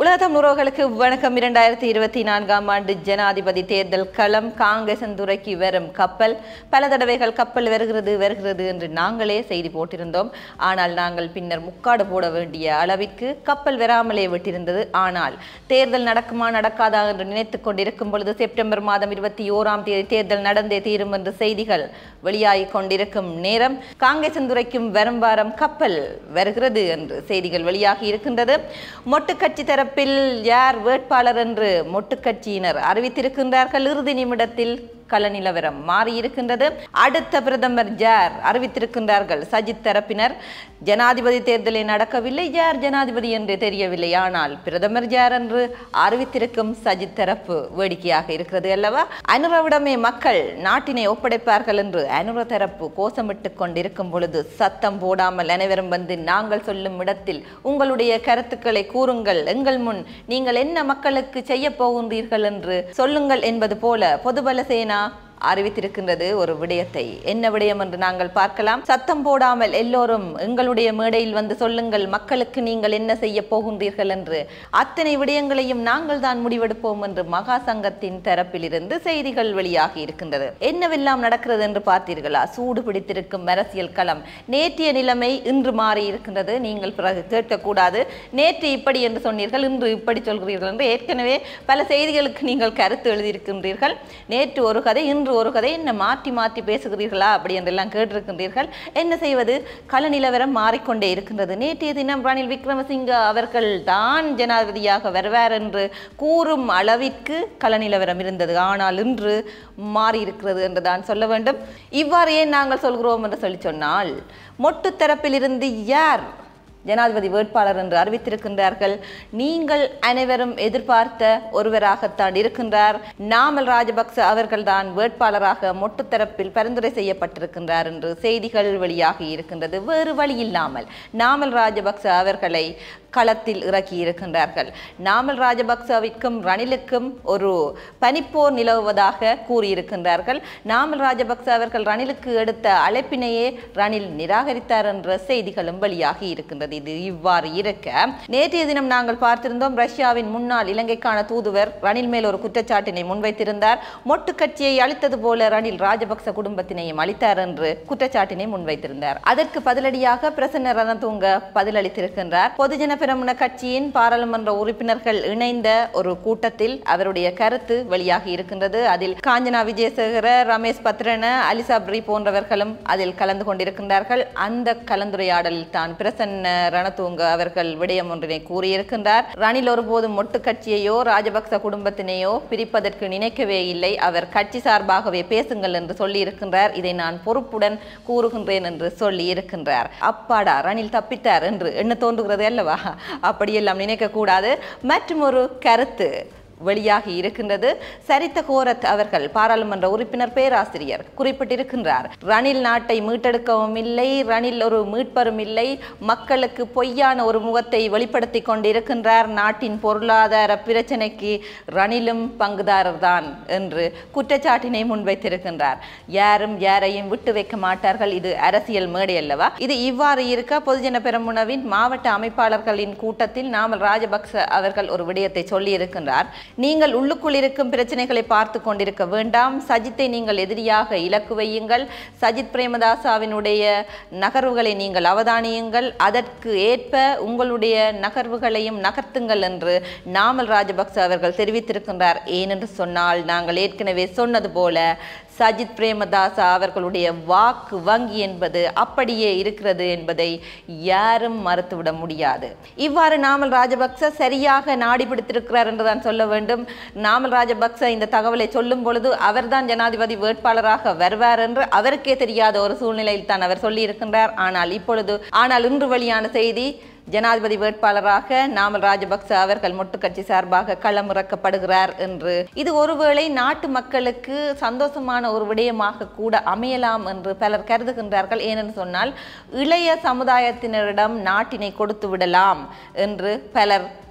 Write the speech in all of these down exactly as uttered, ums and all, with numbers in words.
உலகம் உறவுகளுக்கு வணக்கம். இரண்டாயிரத்தி இருபத்தி நான்காம் ஆண்டு ஜனாதிபதி தேர்தல் களம். காங்கிரஸ் துறைக்கு வரும் கப்பல். பல தடவைகள் கப்பல் வருகிறது வருகிறது என்று நாங்களே செய்தி போட்டிருந்தோம். ஆனால் நாங்கள் பின்னர் முக்காடு போட வேண்டிய அளவிற்கு கப்பல் வராமலே விட்டிருந்தது. ஆனால் தேர்தல் நடக்குமா நடக்காதா என்று நினைத்துக் கொண்டிருக்கும் பொழுது செப்டம்பர் மாதம் இருபத்தி ஓராம் தேதி தேர்தல் நடந்தே தீரும் என்று செய்திகள் வெளியாகிக் கொண்டிருக்கும் நேரம் காங்கிரஸ் துறைக்கும் வரும் வாரம் கப்பல் வருகிறது என்று செய்திகள் வெளியாகி இருக்கின்றது. மொட்டு கட்சி தரப்பில் யார் வேட்பாளர் என்று மொட்டு கட்சியினர் அறிவித்திருக்கின்றார்கள். இறுதி நிமிடத்தில் கள நிலவரம் மாறியிருக்கின்றது. அடுத்த பிரதமர் யார் அறிவித்திருக்கின்றார்கள் சஜித் தரப்பினர். ஜனாதிபதி தேர்தலே நடக்கவில்லை, யார் ஜனாதிபதி என்று தெரியவில்லை. ஆனால் பிரதமர் யார் என்று அறிவித்திருக்கும் சஜித் தரப்பு வேடிக்கையாக இருக்கிறது அல்லவா? அனுரவிடமே மக்கள் நாட்டினை ஒப்படைப்பார்கள் என்று அனுர தரப்பு கோஷமிட்டு கொண்டிருக்கும் பொழுது சத்தம் போடாமல் அனைவரும் வந்து நாங்கள் சொல்லும் இடத்தில் உங்களுடைய கருத்துக்களை கூறுங்கள், எங்கள் முன் நீங்கள் என்ன மக்களுக்கு செய்ய போகின்றீர்கள் என்று சொல்லுங்கள் என்பது போல பொதுபல சேனா அறிவித்திருக்கின்றது ஒரு விடயத்தை. என்ன விடயம் என்று நாங்கள் பார்க்கலாம். சத்தம் போடாமல் எல்லோரும் எங்களுடைய மேடையில் வந்து சொல்லுங்கள், மக்களுக்கு நீங்கள் என்ன செய்ய போகின்றீர்கள் என்று. அத்தனை விடயங்களையும் நாங்கள் தான் முடிவெடுப்போம் என்று மகா சங்கத்தின் தரப்பிலிருந்து செய்திகள் வெளியாகி இருக்கின்றது. என்னவெல்லாம் நடக்கிறது என்று பார்த்தீர்களா? சூடு பிடித்திருக்கும் அரசியல் களம். நேற்றைய நிலைமை இன்று மாறி இருக்கின்றது. நீங்கள் பிறகு கேட்கக்கூடாது, நேற்று இப்படி என்று சொன்னீர்கள், இன்று இப்படி சொல்கிறீர்கள் என்று ஏற்கனவே பல செய்திகளுக்கு நீங்கள் கருத்து எழுதியிருக்கின்றீர்கள். நேற்று ஒரு கதை, இன்று ஒரு கதை, என்ன மாற்றி மாற்றி பேசுகிறீர்களா அப்படி என்றெல்லாம் கேட்டிருக்கின்றீர்கள். என்ன செய்வது? கள நிலவரம் மாறிக்கொண்டே இருக்கின்றது. நேற்றைய தினம் ரணில் விக்ரமசிங்க அவர்கள் தான் ஜனாதிபதியாக வருவார் என்று கூறும் அளவிற்கு கள நிலவரம் இருந்தது. ஆனால் இன்று மாறி இருக்கிறது என்று தான் சொல்ல வேண்டும். இவ்வாறு ஏன் நாங்கள் சொல்கிறோம் என்று சொல்லி சொன்னால், மொட்டு தரப்பிலிருந்து யார் ஜனாதிபதி வேட்பாளர் என்று அறிவித்திருக்கின்றார்கள். நீங்கள் அனைவரும் எதிர்பார்த்த ஒருவராகத்தான் இருக்கின்றார். நாமல் ராஜபக்ச அவர்கள்தான் வேட்பாளராக மொட்டு தரப்பில் பரிந்துரை செய்யப்பட்டிருக்கின்றார் என்று செய்திகள் வெளியாகி இருக்கின்றது. வேறு வழி இல்லாமல் நாமல் ராஜபக்ச அவர்களை களத்தில் இறக்கி இருக்கின்றார்கள். நாமல் ராஜபக்சவிற்கும் ரணிலுக்கும் ஒரு பனிப்போர் நிலவுவதாக கூறியிருக்கின்றார்கள். நாமல் ராஜபக்ச அவர்கள் ரணிலுக்கு எடுத்த அழைப்பினையே ரணில் நிராகரித்தார் என்ற செய்திகளும் வெளியாகி இருக்கின்றது. இது இவ்வாறு இருக்க, நேற்றைய தினம் நாங்கள் பார்த்திருந்தோம், ரஷ்யாவின் முன்னாள் இலங்கைக்கான தூதுவர் ரணில் மேல் ஒரு குற்றச்சாட்டினை முன்வைத்திருந்தார். மொட்டு கட்சியை அளித்தது போல ரணில் ராஜபக்ச குடும்பத்தினையும் அளித்தார் என்று குற்றச்சாட்டினை முன்வைத்திருந்தார். அதற்கு பதிலடியாக பிரசன்ன ரணதுங்க பதிலளித்திருக்கின்றார். பொதுஜன பெரமுன கட்சியின் பாராளுமன்ற உறுப்பினர்கள் இணைந்த ஒரு கூட்டத்தில் அவருடைய கருத்து வெளியாகி இருக்கின்றது. அதில் காஞ்சனா விஜயசேகர, ரமேஷ் பத்ரன, அலிசாப்ரி போன்றவர்களும் அதில் கலந்து கொண்டிருக்கின்றார்கள். அந்த கலந்துரையாடலில் தான் பிரசன்ன ரணதுங்க அவர்கள் விடயம் ஒன்றினை கூறியிருக்கின்றார். ரணில் ஒருபோதும் மொட்டு கட்சியையோ ராஜபக்ச குடும்பத்தினையோ பிரிப்பதற்கு நினைக்கவே இல்லை, அவர் கட்சி சார்பாகவே பேசுங்கள் என்று சொல்லி இருக்கின்றார். இதை நான் பொறுப்புடன் கூறுகின்றேன் என்று சொல்லி இருக்கின்றார். அப்பாடா, ரணில் தப்பித்தார் என்று என்ன தோன்றுகிறது அல்லவா? அப்படியெல்லாம் நினைக்க கூடாது. மற்றும் ஒரு கருத்து வெளியாகி இருக்கின்றது. சரித்த கோரத் அவர்கள் பாராளுமன்ற உறுப்பினர் பேராசிரியர் குறிப்பிட்டிருக்கின்றார். ரணில் நாட்டை மீட்டெடுக்கவும் இல்லை, ரணில் ஒரு மீட்பரும் இல்லை, மக்களுக்கு பொய்யான ஒரு முகத்தை வெளிப்படுத்தி கொண்டிருக்கின்றார். நாட்டின் பொருளாதார பிரச்சனைக்கு ரணிலும் பங்குதாரர் தான் என்று குற்றச்சாட்டினை முன்வைத்திருக்கின்றார். யாரும் யாரையும் விட்டு வைக்க மாட்டார்கள், இது அரசியல் மேடை அல்லவா? இது இவ்வாறு இருக்க, பொதுஜன பெரமுனவின் மாவட்ட அமைப்பாளர்களின் கூட்டத்தில் நாமல் ராஜபக்ச அவர்கள் ஒரு விடயத்தை சொல்லி இருக்கின்றார். நீங்கள் உள்ளுக்குள் இருக்கும் பிரச்சனைகளை பார்த்து கொண்டிருக்க வேண்டாம், சஜித்தை நீங்கள் எதிரியாக இலக்கு வையுங்கள், சஜித் பிரேமதாசாவினுடைய நகர்வுகளை நீங்கள் அவதானியுங்கள், அதற்கு ஏற்ப உங்களுடைய நகர்வுகளையும் நகர்த்துங்கள் என்று நாமல் ராஜபக்ச அவர்கள் தெரிவித்திருக்கின்றார். ஏனென்று சொன்னால், நாங்கள் ஏற்கனவே சொன்னது போல சஜித் பிரேமதாசா அவர்களுடைய வாக்கு வங்கி என்பது அப்படியே இருக்கிறது என்பதை யாரும் மறுத்துவிட முடியாது. இவ்வாறு நாமல் ராஜபக்ச சரியாக நாடி பிடித்திருக்கிறார் என்றுதான் சொல்ல வேண்டும். நாமல் ராஜபக்ச இந்த தகவலை சொல்லும் பொழுது அவர்தான் ஜனாதிபதி வேட்பாளராக வருவார் என்று அவருக்கே தெரியாத ஒரு சூழ்நிலையில் தான் அவர் சொல்லி இருக்கின்றார். ஆனால் இப்பொழுது ஆனால் இன்று வெளியான செய்தி, ஜனாதிபதி வேட்பாளராக நாமல் ராஜபக்ச அவர்கள் மொட்டு கட்சி சார்பாக களமிறக்கப்படுகிறார் என்று. இது ஒருவேளை நாட்டு மக்களுக்கு சந்தோஷமான ஒரு விடயமாக கூட அமையலாம் என்று பலர் கருதுகின்றார்கள். ஏனென்று சொன்னால், இளைய சமுதாயத்தினரிடம் நாட்டினை கொடுத்து விடலாம் என்று பலர்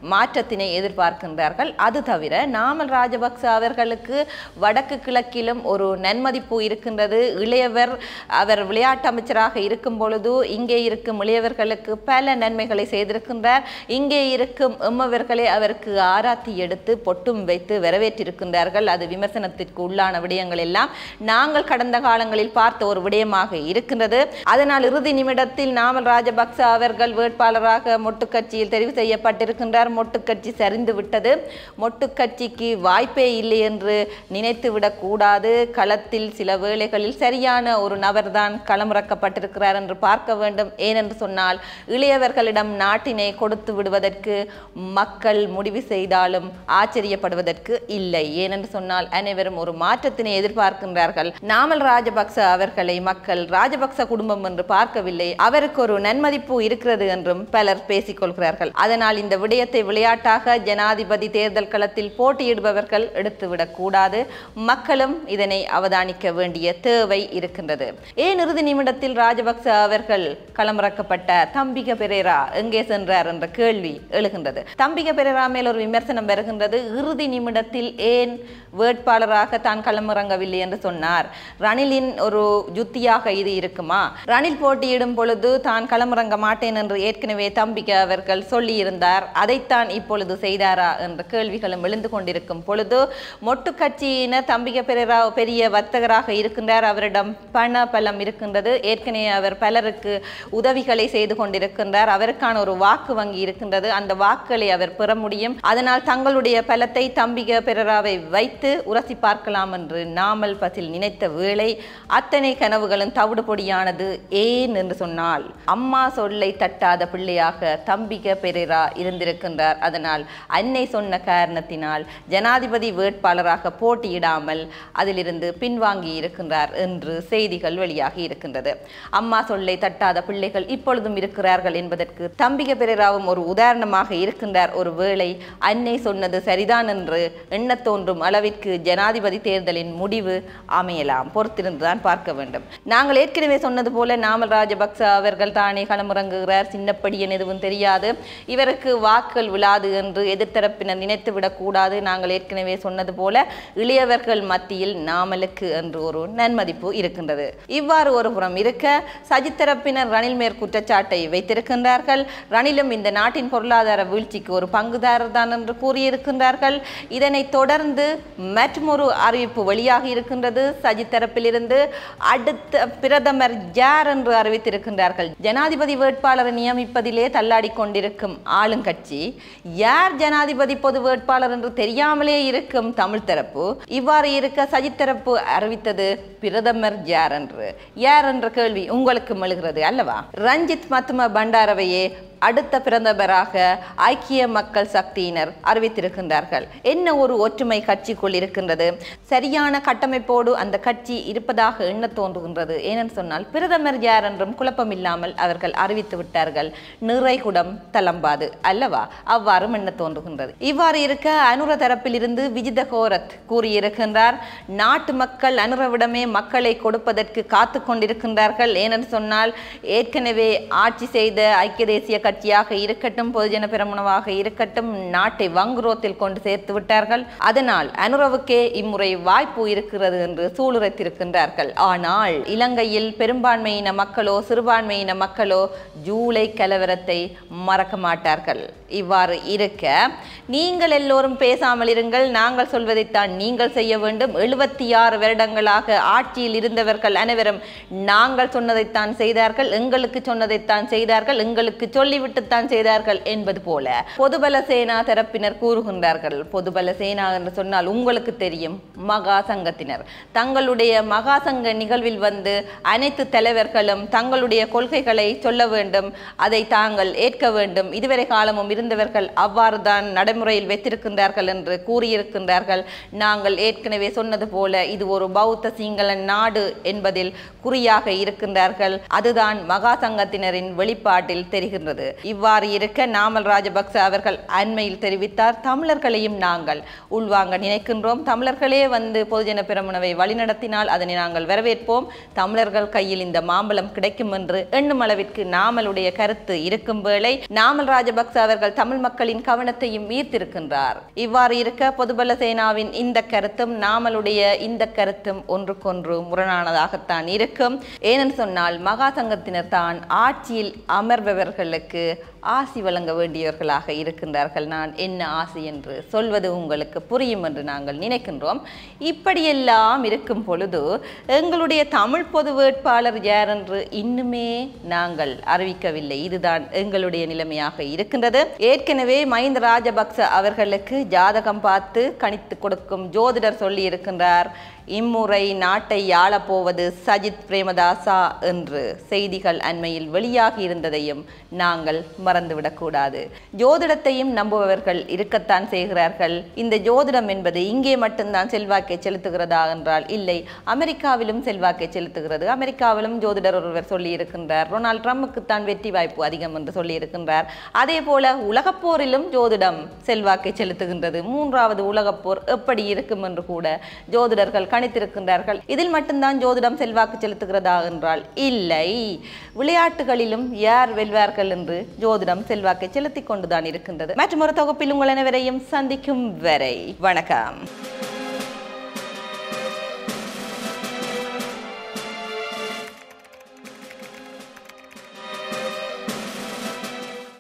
மாற்றத்தினை எதிர்பார்க்கின்றார்கள். அது தவிர நாமல் ராஜபக்ச அவர்களுக்கு வடக்கு கிழக்கிலும் ஒரு நன்மதிப்பு இருக்கின்றது. இளையவர் அவர் விளையாட்டு அமைச்சராக இருக்கும் பொழுது இங்கே இருக்கும் இளையவர்களுக்கு பல நன்மைகளை செய்திருக்கின்றார். இங்கே இருக்கும் எம்மவர்களை அவருக்கு ஆராத்தி எடுத்து பொட்டும் வைத்து வரவேற்றிருக்கின்றார்கள். அது விமர்சனத்திற்கு உள்ளான விடயங்கள் எல்லாம் நாங்கள் கடந்த காலங்களில் பார்த்த ஒரு விடயமாக இருக்கின்றது. அதனால் இறுதி நிமிடத்தில் நாமல் ராஜபக்ச அவர்கள் வேட்பாளராக மொட்டு கட்சியில் தெரிவு செய்யப்பட்டிருக்கின்றார். மொட்டு கட்சி சரிந்து விட்டது. மொட்டு கட்சிக்கு வாய்ப்பே இல்லை என்று நினைத்துவிடக் கூடாது. களத்தில் சில வேளைகளில் சரியான ஒரு நபர்தான் களமிறக்கப்பட்டிருக்கிறார் என்று பார்க்க வேண்டும். ஏனென்று சொன்னால் இளையவர்களிடம் நாட்டினை கொடுத்து விடுவதற்கு மக்கள் முடிவு செய்தாலும் ஆச்சரியப்படுவதற்கு இல்லை. ஏனென்று சொன்னால் அனைவரும் ஒரு மாற்றத்தினை எதிர்பார்க்கின்றார்கள். நாமல் ராஜபக்ச அவர்களை மக்கள் ராஜபக்ச குடும்பம் என்று பார்க்கவில்லை, அவருக்கு ஒரு நன்மதிப்பு இருக்கிறது என்றும் பலர் பேசிக் கொள்கிறார்கள். அதனால் இந்த விடயத்தை விளையாட்டாக ஜனாதிபதி தேர்தல் களத்தில் போட்டியிடுபவர்கள் எடுத்துவிடக் கூடாது. மக்களும் இதனை அவதானிக்க வேண்டிய தேவை இருக்கின்றது. ஏன் இறுதி நிமிடத்தில் ராஜபக்ச அவர்கள் களமிறக்கப்பட்ட தம்பிக பெரேரா எங்கே சென்றார் என்ற கேள்வி எழுகின்றது. தம்பிக பெரேரா மேல் ஒரு விமர்சனம் வருகின்றது. இறுதி நிமிடத்தில் ஏன் வேட்பாளராக தான் களமிறங்கவில்லை என்று சொன்னார். ரணிலின் ஒரு யுத்தியாக இது இருக்குமா? ரணில் போட்டியிடும் பொழுது தான் களமிறங்க மாட்டேன் என்று ஏற்கனவே தம்பிக அவர்கள் சொல்லி இருந்தார். அதைத்தான் இப்பொழுது செய்தாரா என்ற கேள்விகளும் எழுந்து கொண்டிருக்கும் பொழுது மொட்டு கட்சியினர் தம்பிக பெரேரா பெரிய வர்த்தகராக இருக்கின்றார். அவரிடம் பண பலம் இருக்கின்றது. ஏற்கனவே அவர் பலருக்கு உதவிகளை செய்து கொண்டிருக்கின்றார். அவருக்கான ஒரு வாக்கு வங்கி இருக்கின்றது. அந்த வாக்குகளை அவர் பெற முடியும். அதனால் தங்களுடைய பலத்தை தம்பிக பெரேராவை வைத்து உரசி பார்க்கலாம் என்று நாமல் பசில் நினைத்த வேளை அத்தனை கனவுகளும் தவிடு பொடியானது. ஏன் என்று சொன்னால் அம்மா சொல்லை தட்டாத பிள்ளையாக தம்பிக பெரேரா இருந்திருக்கின்றார். அதனால் அன்னை சொன்ன காரணத்தினால் ஜனாதிபதி வேட்பாளராக போட்டியிடாமல் அதிலிருந்து பின்வாங்கி இருக்கின்றார் என்று செய்திகள் வெளியாகி இருக்கின்றது. அம்மா சொல்லை தட்டாத பிள்ளைகள் இப்பொழுதும் இருக்கிறார்கள் என்பதற்கு தம்பிக பெரேராவும் ஒரு உதாரணமாக இருக்கின்றார். ஒரு வேளை அன்னை சொன்னது சரிதான் என்று எண்ண தோன்றும் அளவிற்கு ஜனாதிபதி தேர்தலின் முடிவு அமையலாம். பொறுத்திருந்துதான் பார்க்க வேண்டும். நாங்கள் ஏற்கனவே சொன்னது போல நாமல் ராஜபக்ச அவர்கள் தானே களமிறங்குகிறார். சின்னப்படியன் எதுவும் தெரியாது, இவருக்கு வாக்கள் விழாது என்று எதிர்த்தரப்பினர் நினைத்துவிடக் கூடாது. நாங்கள் ஏற்கனவே சொன்னது போல இளையவர்கள் மத்தியில் நாமலுக்கு என்று ஒரு நன்மதிப்பு இருக்கின்றது. இவ்வாறு ஒரு புறம் இருக்க சஜித் தரப்பினர் ரணில் மேற் குற்றச்சாட்டை வைத்திருக்கின்றார்கள். ரணிலும் இந்த நாட்டின் பொருளாதார வீழ்ச்சிக்கு ஒரு பங்குதாரர் தான் என்று கூறியிருக்கின்றார்கள். இதனைத் தொடர்ந்து மற்றொரு அறிவிப்பு வெளியாகி இருக்கின்றது. சஜித் தரப்பிலிருந்து அடுத்த பிரதமர் யார் என்று அறிவித்திருக்கின்றார்கள். ஜனாதிபதி வேட்பாளரை நியமிப்பதிலே தள்ளாடி கொண்டிருக்கும் ஆளுங்கட்சி யார் ஜனாதிபதி பொது வேட்பாளர் என்று தெரியாமலே இருக்கும் தமிழ் தரப்பு. இவ்வாறு இருக்க சஜித் தரப்பு அறிவித்தது பிரதமர் யார் என்று. யார் என்ற கேள்வி உங்களுக்கு எழுகிறது அல்லவா? ரஞ்சித் மத்தும பண்டாரவையே அடுத்த பிரதமராக ஐக்கிய மக்கள் சக்தியினர் அறிவித்திருக்கின்றார்கள். என்ன ஒரு ஒற்றுமை கட்சிக்குள் இருக்கின்றது. சரியான கட்டமைப்போடு அந்த கட்சி இருப்பதாக எண்ண தோன்றுகின்றது. ஏனென்று சொன்னால் பிரதமர் யார் என்றும் குழப்பம் இல்லாமல் அவர்கள் அறிவித்து விட்டார்கள். நிறைகுடம் தளம்பாது அல்லவா? அவ்வாறு எண்ண தோன்றுகின்றது. இவ்வாறு இருக்க அனுர தரப்பில் இருந்து விஜித கோரத் கூறியிருக்கின்றார், நாட்டு மக்கள் அனுரவிடமே மக்களை கொடுப்பதற்கு காத்து கொண்டிருக்கின்றார்கள். ஏனென்று சொன்னால் ஏற்கனவே ஆட்சி செய்த ஐக்கிய தேசிய கட்சியாக இருக்கட்டும், பொதுஜன பெரமுனவாக இருக்கட்டும், நாட்டை வங்குரோத்தில் கொண்டு சேர்த்து விட்டார்கள். அதனால் அனுரவுக்கே இம்முறை வாய்ப்பு இருக்கிறது என்று சூளுரைத்திருக்கின்றார்கள். ஆனால் இலங்கையில் பெரும்பான்மையின மக்களோ சிறுபான்மையின மக்களோ ஜூலை கலவரத்தை மறக்க மாட்டார்கள். இவ்வாறு இருக்க நீங்கள் எல்லோரும் பேசாமல் இருங்கள், நாங்கள் சொல்வதைத்தான் நீங்கள் செய்ய வேண்டும். எழுபத்தி ஆறு வருடங்களாக ஆட்சியில் இருந்தவர்கள் அனைவரும் நாங்கள் சொன்னதைத்தான் செய்தார்கள், எங்களுக்கு சொன்னதைத்தான் செய்தார்கள், எங்களுக்கு சொல்லிவிட்டுத்தான் செய்தார்கள் என்பது போல பொதுபல சேனா தரப்பினர் கூறுகின்றார்கள். பொதுபல சேனா என்று சொன்னால் உங்களுக்கு தெரியும், மகா சங்கத்தினர். தங்களுடைய மகா சங்க நிகழ்வில் வந்து அனைத்து தலைவர்களும் தங்களுடைய கொள்கைகளை சொல்ல வேண்டும், அதை தாங்கள் ஏற்க வேண்டும். இதுவரை காலமும் இருந்தவர்கள் அவ்வாறு தான் நடைமுறையில் வைத்திருக்கின்றார்கள் என்று கூறியிருக்கின்றார்கள். நாங்கள் ஏற்கனவே சொன்னது போல இது ஒரு பௌத்த சிங்கள நாடு என்பதில் குறியாக இருக்கின்றார்கள். அதுதான் மகா சங்கத்தினரின் வெளிப்பாட்டில் தெரிகின்றது. இவ்வாறு இருக்க நாமல் ராஜபக்ச அவர்கள் அண்மையில் தெரிவித்தார், தமிழர்களையும் நாங்கள் உள்வாங்க நினைக்கின்றோம். தமிழர்களே வந்து பொதுஜன பெரமுனவை வழிநடத்தினால் அதனை நாங்கள் வரவேற்போம். தமிழர்கள் கையில் இந்த மாம்பழம் கிடைக்கும் என்று எண்ணும் அளவிற்கு நாமலுடைய கருத்து இருக்கும் வேளை நாமல் ராஜபக்ச அவர்கள் வேட்பாளர் தமிழ் மக்களின் கவனத்தையும் ஈர்த்திருக்கின்றார். இவ்வாறு இருக்க பொதுபல சேனாவின் இந்த கருத்தும் நாமளுடைய இந்த கருத்தும் ஒன்றுக்கொன்று முரணானதாகத்தான் இருக்கும். ஏனென்று சொன்னால் மகா சங்கத்தினர் தான் ஆட்சியில் அமர்பவர்களுக்கு ஆசி வழங்க வேண்டியவர்களாக இருக்கின்றார்கள். நான் என்ன ஆசி என்று சொல்வது உங்களுக்கு புரியும் என்று நாங்கள் நினைக்கின்றோம். இப்படியெல்லாம் இருக்கும் பொழுது எங்களுடைய தமிழ் பொது வேட்பாளர் யார் என்று இன்னுமே நாங்கள் அறிவிக்கவில்லை. இதுதான் எங்களுடைய நிலைமையாக இருக்கின்றது. ஏற்கனவே மஹிந்த ராஜபக்ச அவர்களுக்கு ஜாதகம் பார்த்து கணித்து கொடுக்கும் ஜோதிடர் சொல்லி இருக்கின்றார், இம்முறை நாட்டை ஆளப்போவது சஜித் பிரேமதாசா என்று செய்திகள் அண்மையில் வெளியாகி இருந்ததையும் நாங்கள் மறந்துவிடக்கூடாது. ஜோதிடத்தையும் நம்புபவர்கள் இருக்கத்தான் செய்கிறார்கள். இந்த ஜோதிடம் என்பது இங்கே மட்டும்தான் செல்வாக்கை செலுத்துகிறதா என்றால் இல்லை, அமெரிக்காவிலும் செல்வாக்கை செலுத்துகிறது. அமெரிக்காவிலும் ஜோதிடர் ஒருவர் சொல்லி இருக்கின்றார், டொனால்ட் ட்ரம்புக்கு தான் வெற்றி வாய்ப்பு அதிகம் என்று சொல்லி இருக்கின்றார். அதே போல உலகப்போரிலும் ஜோதிடம் செல்வாக்கை செலுத்துகின்றது. மூன்றாவது உலகப்போர் எப்படி இருக்கும் என்று கூட ஜோதிடர்கள் கணித்திருக்கின்றார்கள். இதில் மட்டும்தான் ஜோதிடம் செல்வாக்கு செலுத்துகிறதா என்றால் இல்லை, விளையாட்டுகளிலும் யார் வெல்வார்கள் என்று ஜோதிடம் செல்வாக்கை செலுத்திக் கொண்டுதான் இருக்கின்றது. மற்றும் ஒரு தொகுப்பில் உங்கள் அனைவரையும் சந்திக்கும் வரை வணக்கம்.